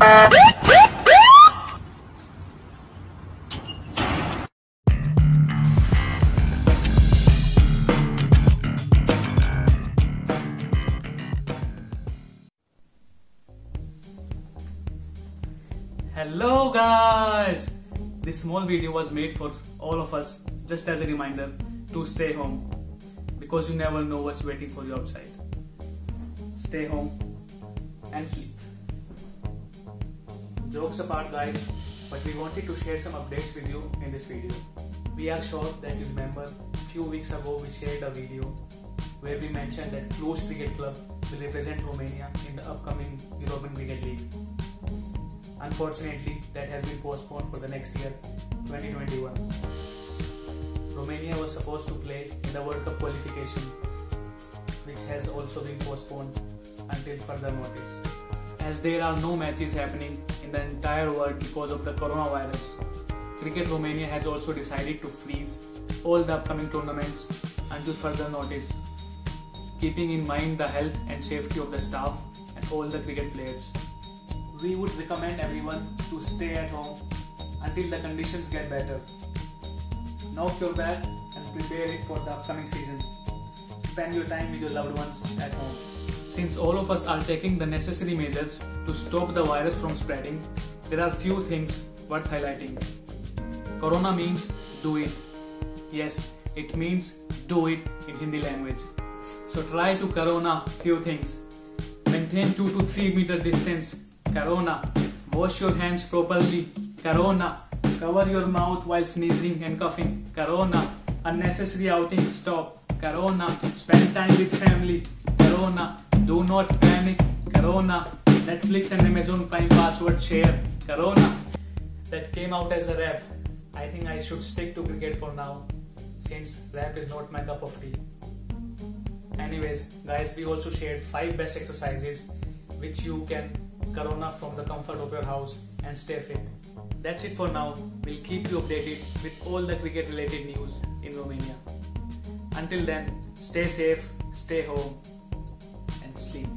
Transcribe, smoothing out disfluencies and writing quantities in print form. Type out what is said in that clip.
Hello guys! This small video was made for all of us just as a reminder to stay home because you never know what's waiting for you outside. Stay home and sleep. Jokes apart guys, but we wanted to share some updates with you in this video. We are sure that you remember few weeks ago we shared a video where we mentioned that Cluj Cricket Club will represent Romania in the upcoming European Cricket League. Unfortunately, that has been postponed for the next year, 2021. Romania was supposed to play in the World Cup qualification, which has also been postponed until further notice. As there are no matches happening in the entire world because of the coronavirus, Cricket Romania has also decided to freeze all the upcoming tournaments until further notice, keeping in mind the health and safety of the staff and all the cricket players. We would recommend everyone to stay at home until the conditions get better. Knock your bag and prepare it for the upcoming season. Spend your time with your loved ones at home. Since all of us are taking the necessary measures to stop the virus from spreading, there are few things worth highlighting. Corona means do it. Yes, it means do it in Hindi language. So try to Corona few things. Maintain 2 to 3 meter distance. Corona. Wash your hands properly. Corona. Cover your mouth while sneezing and coughing. Corona. Unnecessary outings stop. Corona. Spend time with family. Corona. Do not panic. Corona. Netflix and Amazon Prime password share. Corona. That came out as a rap. I think I should stick to cricket for now, since rap is not my cup of tea. Anyways, guys, we also shared 5 best exercises which you can Corona from the comfort of your house and stay fit. That's it for now. We'll keep you updated with all the cricket related news in Romania. Until then, stay safe, stay home and sleep.